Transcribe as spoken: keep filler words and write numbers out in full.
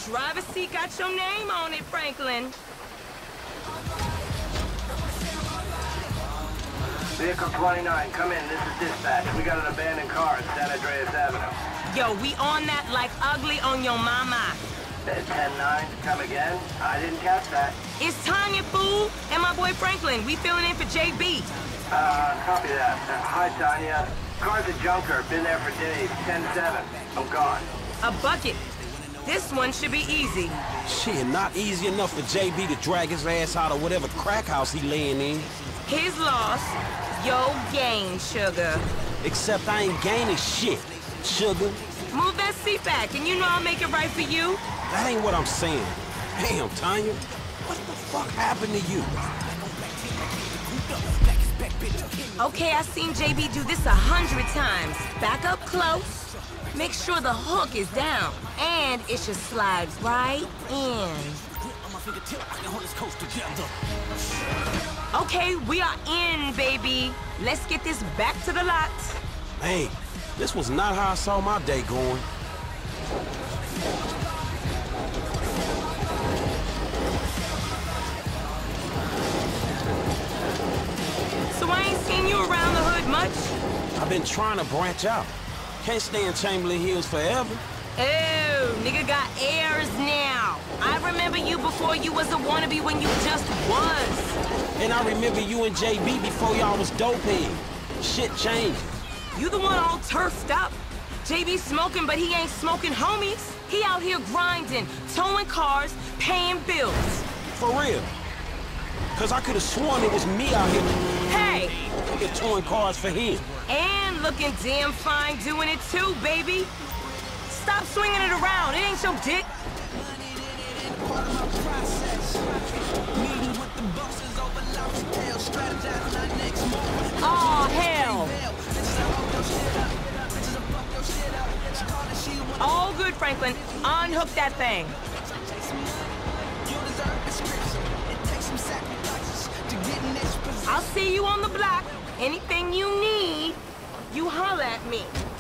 Driver's seat got your name on it, Franklin. Vehicle twenty-nine, come in. This is dispatch. We got an abandoned car at San Andreas Avenue. Yo, we on that like ugly on your mama. ten nine, come again? I didn't catch that. It's Tanya, fool, and my boy Franklin. We filling in for J B. Uh, copy that. Uh, hi, Tanya. Car's a junker. Been there for days. ten seven. I'm gone. A bucket. This one should be easy. Shit, not easy enough for J B to drag his ass out of whatever crack house he laying in. His loss, your gain, sugar. Except I ain't gaining shit, sugar. Move that seat back, and you know I'll make it right for you. That ain't what I'm saying. Damn, Tanya. What the fuck happened to you? Okay, I've seen J B do this a hundred times. Back up close. Make sure the hook is down, and it should slide right in. Okay, we are in, baby. Let's get this back to the lot. Hey, this was not how I saw my day going. So I ain't seen you around the hood much? I've been trying to branch out. Can't stay in Chamberlain Hills forever. Oh, nigga got airs now. I remember you before you was a wannabe when you just was. And I remember you and J B before y'all was dopehead. Shit changes. You the one all turfed up. J B smoking, but he ain't smoking homies. He out here grinding, towing cars, paying bills. For real. Cause I could've sworn it was me out here. Hey! Nigga towing cars for him. And looking damn fine doing it too, baby. Stop swinging it around. It ain't your dick. Oh, hell. All good, Franklin. Unhook that thing. I'll see you on the block. Anything you need, you holler at me.